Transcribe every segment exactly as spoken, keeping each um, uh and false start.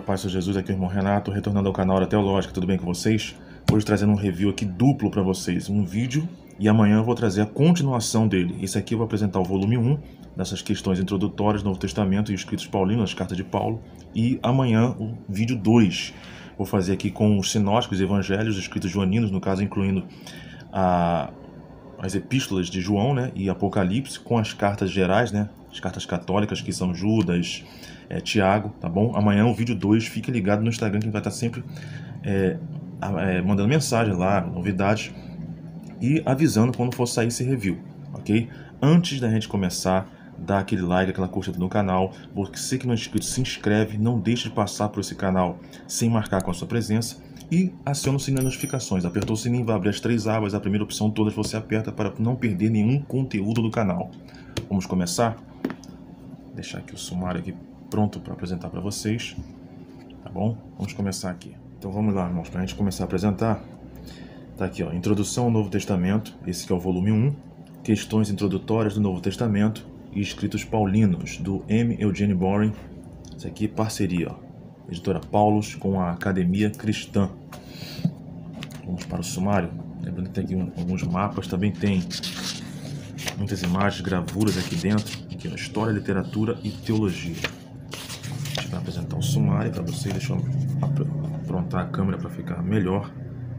paz do Jesus, aqui é o irmão Renato, retornando ao canal Hora Teológica, tudo bem com vocês? Hoje trazendo um review aqui duplo para vocês, um vídeo, e amanhã eu vou trazer a continuação dele. Esse aqui eu vou apresentar o volume um, dessas questões introdutórias do Novo Testamento e escritos paulinos, as cartas de Paulo, e amanhã o vídeo dois. Vou fazer aqui com os sinóticos, evangelhos, escritos joaninos, no caso incluindo a, as epístolas de João, né, e Apocalipse, com as cartas gerais, né, as cartas católicas, que são Judas, é, Tiago, tá bom? Amanhã o vídeo dois, fique ligado no Instagram que vai estar sempre é, é, mandando mensagem lá, novidades, e avisando quando for sair esse review, ok? Antes da gente começar, dá aquele like, aquela curtida no canal. Você que não é inscrito, se inscreve, não deixe de passar por esse canal sem marcar com a sua presença e aciona o sininho das notificações. Apertou o sininho, vai abrir as três abas, a primeira opção todas você aperta para não perder nenhum conteúdo do canal. Vamos começar? Vou deixar aqui o sumário aqui pronto para apresentar para vocês, tá bom? Vamos começar aqui. Então vamos lá, irmãos, para a gente começar a apresentar. Tá aqui, ó, Introdução ao Novo Testamento, esse que é o volume um, Questões Introdutórias do Novo Testamento e Escritos Paulinos, do M. Eugene Boring. Isso aqui é parceria, ó, editora Paulus com a Academia Cristã. Vamos para o sumário. Lembrando que tem aqui um, alguns mapas, também tem muitas imagens, gravuras aqui dentro. Aqui, ó, História, Literatura e Teologia. A gente vai apresentar o sumário para vocês. Deixa eu aprontar a câmera para ficar melhor.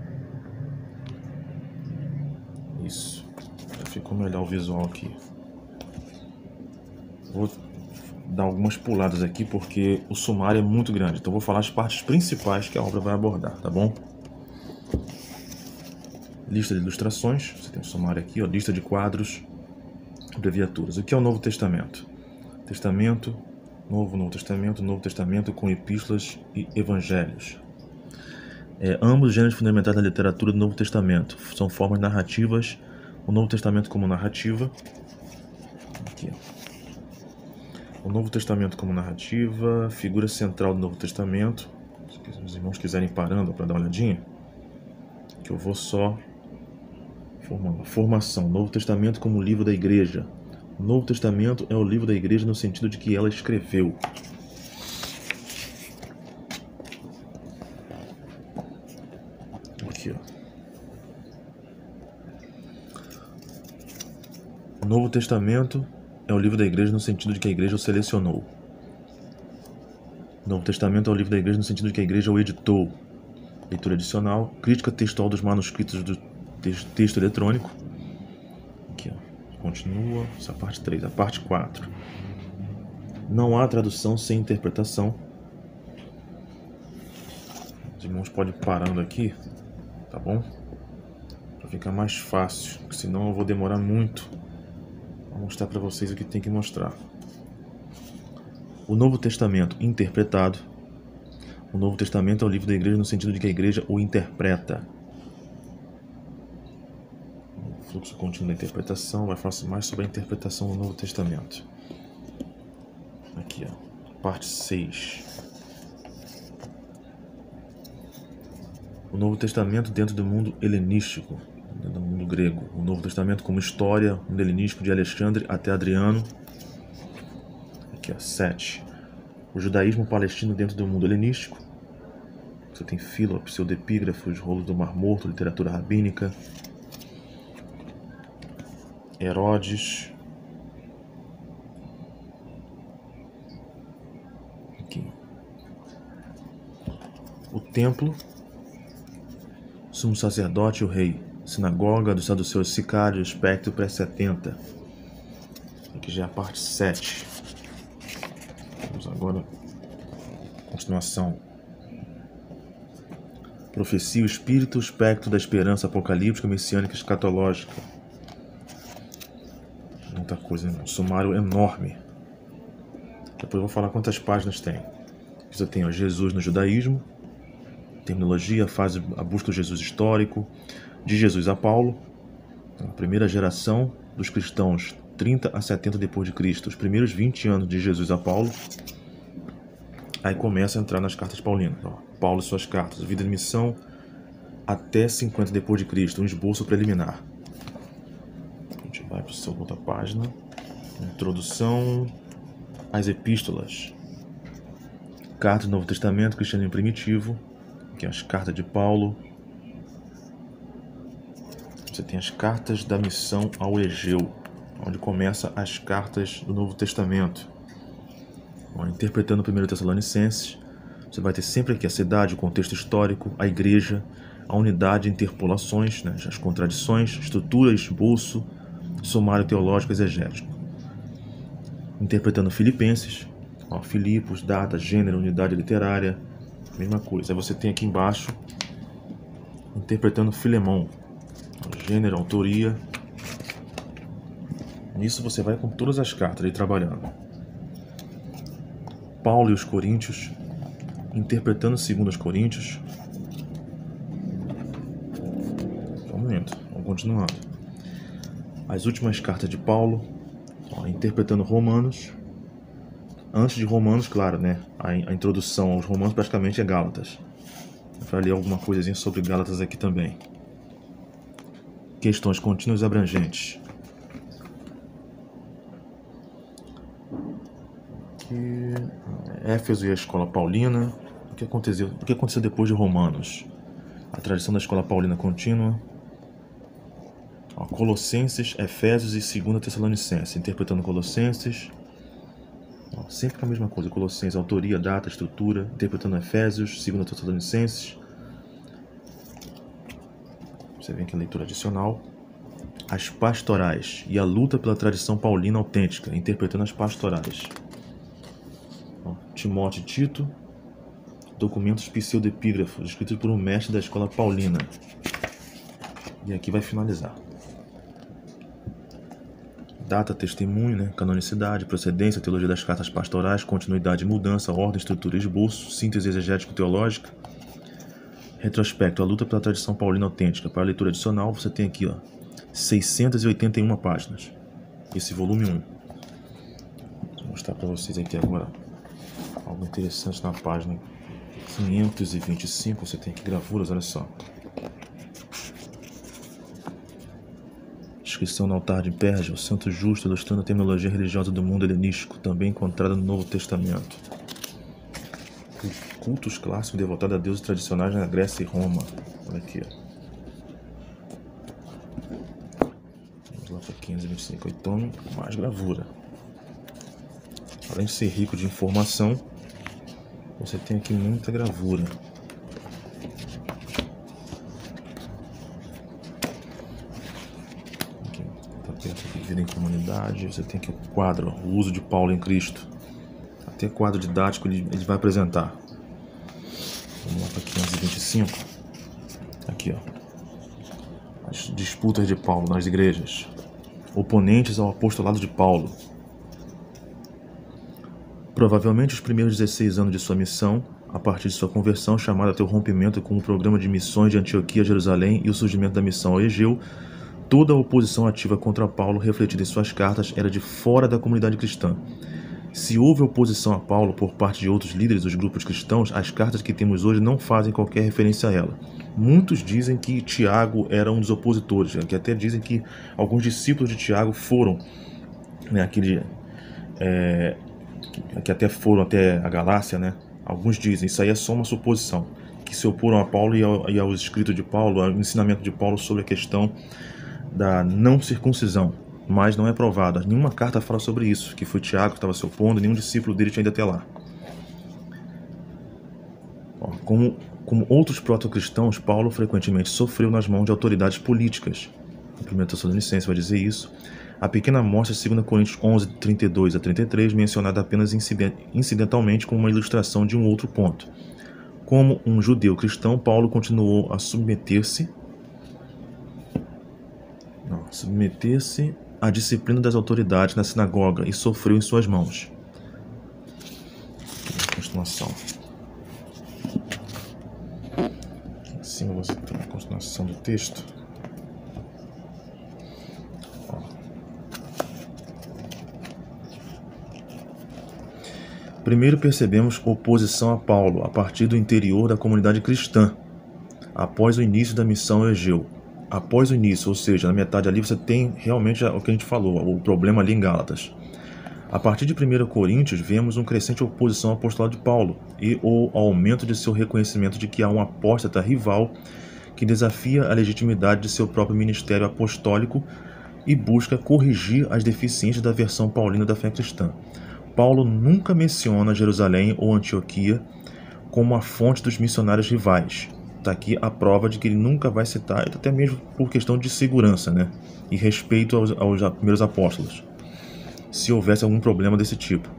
Isso, já ficou melhor o visual aqui. Vou dar algumas puladas aqui porque o sumário é muito grande, então vou falar as partes principais que a obra vai abordar, tá bom? Lista de ilustrações, você tem o sumário aqui, ó, lista de quadros, abreviaturas. O que é o Novo Testamento? Testamento, Novo, Novo Testamento, Novo Testamento com epístolas e evangelhos. É, ambos os gêneros fundamentais da literatura do Novo Testamento são formas narrativas. O Novo Testamento como narrativa. Aqui, ó. O Novo Testamento como narrativa, figura central do Novo Testamento. Se os irmãos quiserem ir parando para dar uma olhadinha, que eu vou só formando. Formação. Novo Testamento como livro da igreja. O Novo Testamento é o livro da igreja no sentido de que ela escreveu. Aqui, ó. O Novo Testamento é o livro da igreja no sentido de que a igreja o selecionou. O Novo Testamento é o livro da igreja no sentido de que a igreja o editou. Leitura adicional. Crítica textual dos manuscritos do texto eletrônico. Aqui, ó. Continua. Essa parte três. A parte quatro. Não há tradução sem interpretação. Os irmãos podem ir parando aqui, tá bom? Para ficar mais fácil, porque senão eu vou demorar muito a mostrar para vocês o que tem que mostrar. O Novo Testamento interpretado. O Novo Testamento é o livro da igreja no sentido de que a igreja o interpreta. O fluxo contínuo da interpretação vai falar mais sobre a interpretação do Novo Testamento. Aqui, ó, parte seis. O Novo Testamento dentro do mundo helenístico, dentro do mundo grego. O Novo Testamento como história, o mundo helenístico de Alexandre até Adriano. Aqui, ó, sete. O judaísmo palestino dentro do mundo helenístico. Você tem Filo, pseudepígrafos, rolos do Mar Morto, literatura rabínica. Herodes. Aqui. O templo. Sumo sacerdote e o rei. Sinagoga dos saduceus, sicário, espectro, pré-setenta. Aqui já é a parte sete. Vamos agora. Continuação. Profecia, o espírito, o espectro da esperança apocalíptica, messiânica, escatológica. Muita coisa, um sumário enorme. Depois eu vou falar quantas páginas tem. Aqui eu tenho, ó, Jesus no judaísmo. Terminologia, fase a busca do Jesus histórico, de Jesus a Paulo, a primeira geração dos cristãos, trinta a setenta depois de Cristo, os primeiros vinte anos de Jesus a Paulo. Aí começa a entrar nas cartas paulinas, ó, Paulo e suas cartas, vida de missão até cinquenta depois de Cristo, um esboço preliminar. A gente vai para a outra página, introdução às epístolas. Cartas do Novo Testamento, Cristianismo Primitivo. Aqui as cartas de Paulo. Você tem as cartas da missão ao Egeu, onde começa as cartas do Novo Testamento. Bom, interpretando o primeiro Tessalonicenses, você vai ter sempre aqui a cidade, o contexto histórico, a igreja, a unidade, interpolações, né, as contradições, estrutura, esboço, sumário teológico exegético. Interpretando Filipenses, ó, Filipos, data, gênero, unidade literária, mesma coisa. Aí você tem aqui embaixo, interpretando Filemão, gênero, autoria. Nisso você vai com todas as cartas aí trabalhando. Paulo e os Coríntios, interpretando segundo os Coríntios. Só um momento, vamos continuando. As últimas cartas de Paulo, ó, interpretando Romanos. Antes de Romanos, claro, né? A, a introdução aos Romanos praticamente é Gálatas. Vai ler alguma coisinha sobre Gálatas aqui também. Questões contínuas e abrangentes. Aqui, Éfeso e a escola paulina. O que aconteceu, o que aconteceu depois de Romanos? A tradição da escola paulina contínua. Ó, Colossenses, Efésios e segunda Tessalonicenses. Interpretando Colossenses. Ó, sempre com a mesma coisa. Colossenses, autoria, data, estrutura. Interpretando Efésios, segunda Tessalonicenses. Você vê aqui a leitura adicional. As pastorais e a luta pela tradição paulina autêntica, interpretando as pastorais. Ó, Timóteo e Tito, documentos pseudepígrafos, escritos por um mestre da escola paulina. E aqui vai finalizar. Data, testemunho, né? Canonicidade, procedência, teologia das cartas pastorais, continuidade e mudança, ordem, estrutura e esboço, síntese exegético-teológica. Retrospecto, a luta pela tradição paulina autêntica. Para a leitura adicional, você tem aqui, ó, seiscentas e oitenta e uma páginas. Esse volume um. Vou mostrar para vocês aqui agora algo interessante na página quinhentos e vinte e cinco. Você tem aqui gravuras, olha só. Inscrição no altar de Pérgia, o santo justo, ilustrando a terminologia religiosa do mundo helenístico, também encontrada no Novo Testamento. Cultos clássicos devotados a deuses tradicionais na Grécia e Roma. Olha aqui, ó. Vamos lá para quinhentos e vinte e cinco. Então, mais gravura. Além de ser rico de informação, você tem aqui muita gravura. Aqui, tá perto aqui, vida em comunidade. Você tem aqui o quadro, ó, o uso de Paulo em Cristo. Até quadro didático ele, ele vai apresentar. Vamos lá para quinhentos e vinte e cinco. Aqui, ó. As disputas de Paulo nas igrejas. Oponentes ao apostolado de Paulo. Provavelmente os primeiros dezesseis anos de sua missão, a partir de sua conversão, chamada até o rompimento com o programa de missões de Antioquia a Jerusalém e o surgimento da missão ao Egeu, toda a oposição ativa contra Paulo, refletida em suas cartas, era de fora da comunidade cristã. Se houve oposição a Paulo por parte de outros líderes dos grupos cristãos, as cartas que temos hoje não fazem qualquer referência a ela. Muitos dizem que Tiago era um dos opositores, que até dizem que alguns discípulos de Tiago foram, né, aquele, é, que até foram até a Galácia, né? Alguns dizem, isso aí é só uma suposição, que se oporam a Paulo e, ao, e aos escritos de Paulo, ao ensinamento de Paulo sobre a questão da não circuncisão. Mas não é provado. Nenhuma carta fala sobre isso, que foi Tiago que estava se opondo, nenhum discípulo dele tinha ido até lá. Ó, como, como outros proto-cristãos, Paulo frequentemente sofreu nas mãos de autoridades políticas. O primeiro Tessalonicenses vai dizer isso. A pequena amostra de segunda Coríntios onze, trinta e dois a trinta e três, mencionada apenas incidentalmente como uma ilustração de um outro ponto. Como um judeu cristão, Paulo continuou a submeter-se submeter-se à disciplina das autoridades na sinagoga e sofreu em suas mãos. Aqui, continuação. Aqui em cima você tem a continuação do texto. Ó. Primeiro percebemos oposição a Paulo a partir do interior da comunidade cristã, após o início da missão ao Egeu. Após o início, ou seja, na metade ali, você tem realmente o que a gente falou, o problema ali em Gálatas. A partir de primeira Coríntios, vemos uma crescente oposição ao apostolado de Paulo e o aumento de seu reconhecimento de que há um apóstata rival que desafia a legitimidade de seu próprio ministério apostólico e busca corrigir as deficiências da versão paulina da fé cristã. Paulo nunca menciona Jerusalém ou Antioquia como a fonte dos missionários rivais. Está aqui a prova de que ele nunca vai citar, até mesmo por questão de segurança, né? E respeito aos, aos primeiros apóstolos, se houvesse algum problema desse tipo.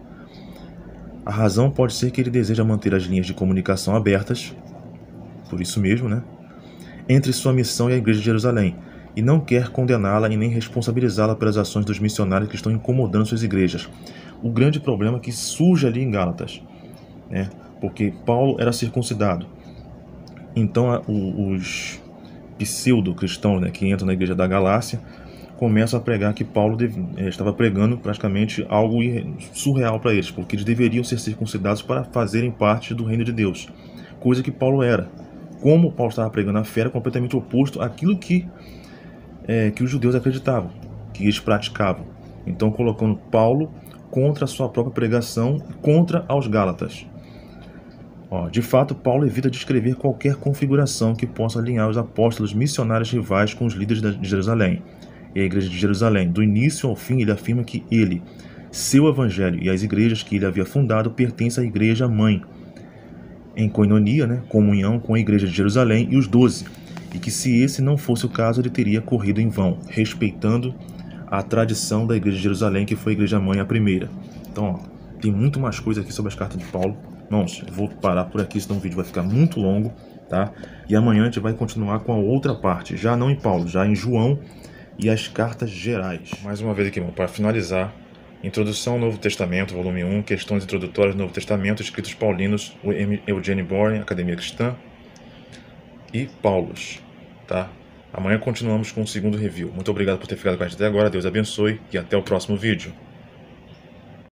A razão pode ser que ele deseja manter as linhas de comunicação abertas, por isso mesmo, né? Entre sua missão e a igreja de Jerusalém, e não quer condená-la e nem responsabilizá-la pelas ações dos missionários que estão incomodando suas igrejas. O grande problema que surge ali em Gálatas, né? Porque Paulo era circuncidado. Então a, o, os pseudo-cristãos, né, que entram na igreja da Galácia começam a pregar que Paulo deve, eh, estava pregando praticamente algo surreal para eles, porque eles deveriam ser circuncidados para fazerem parte do reino de Deus, coisa que Paulo era. Como Paulo estava pregando a fé, era completamente oposto àquilo que, é, que os judeus acreditavam, que eles praticavam. Então colocando Paulo contra a sua própria pregação, contra aos Gálatas. Ó, de fato, Paulo evita descrever qualquer configuração que possa alinhar os apóstolos missionários rivais com os líderes de Jerusalém e a igreja de Jerusalém. Do início ao fim, ele afirma que ele, seu evangelho e as igrejas que ele havia fundado pertencem à igreja mãe, em coinonia, né, comunhão com a igreja de Jerusalém e os doze, e que se esse não fosse o caso, ele teria corrido em vão, respeitando a tradição da igreja de Jerusalém, que foi a igreja mãe a primeira. Então, ó, tem muito mais coisa aqui sobre as cartas de Paulo. Irmãos, eu vou parar por aqui, senão o vídeo vai ficar muito longo, tá? E amanhã a gente vai continuar com a outra parte, já não em Paulo, já em João e as cartas gerais. Mais uma vez aqui, irmão, para finalizar, Introdução ao Novo Testamento, volume um, Questões Introdutórias do Novo Testamento, escritos paulinos, o Eugene Boring, Academia Cristã, e Paulos, tá? Amanhã continuamos com o segundo review. Muito obrigado por ter ficado com a gente até agora, Deus abençoe e até o próximo vídeo.